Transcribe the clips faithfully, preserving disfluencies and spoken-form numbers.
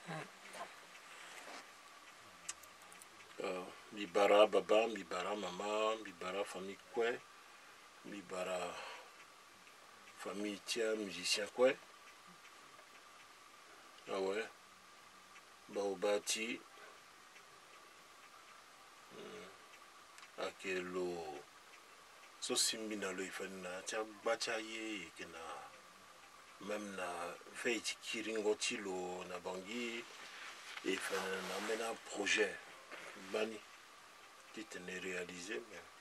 Uh, Mibara baba, Mibara maman, Mibara famille Kwe, Mibara famille Tia, musicien Kwe. Ah ouais. Baobati. Hmm. Akelo. So simbi na lo ifani na tia bacha ye kena. Même na veille kiringo tilo na bangi. Et enfin, na mena projet. Bani. Qui tenait réalisé,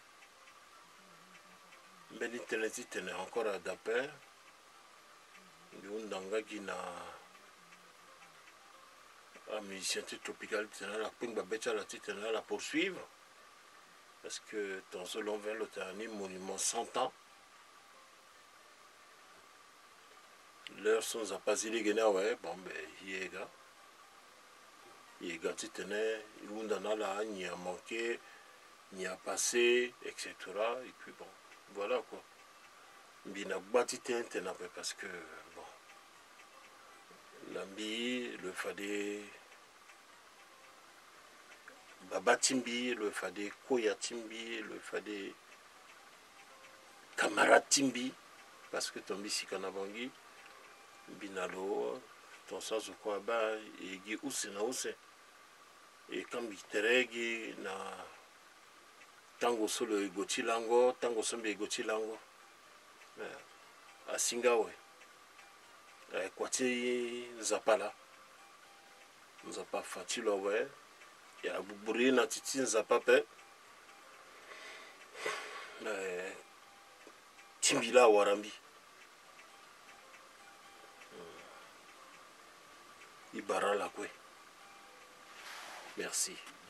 mais Beni tenait tenait encore à Dapper. Ndanga qui na un musicien tropical tenait la ping babecha la tenait la poursuivre parce que dans ce long vers l'automne monument cent ans l'heure sont à passer les gars ouais bon ben yega yega tenait l'undana là n'y a manqué n'y a passé etc et puis bon voilà quoi bina bati tenait parce que bon Lambi, le Fadé, Baba Timbi, le Fadé Koya Timbi, le Fadé Kamara Timbi, parce que Tombi Sikanabangi, Binalo, ton sens de quoi bas, et Gi Ouse na Ouse. Et quand Biteregi na Tango Solo Egoti Lango, Tango Sombe Egoti Lango, à Singawe. Kwati Nzapala Nzapa Fatilo ouais ya Buburi na Titi Nzapape Timbila Warambi Ibara la kwe. Merci.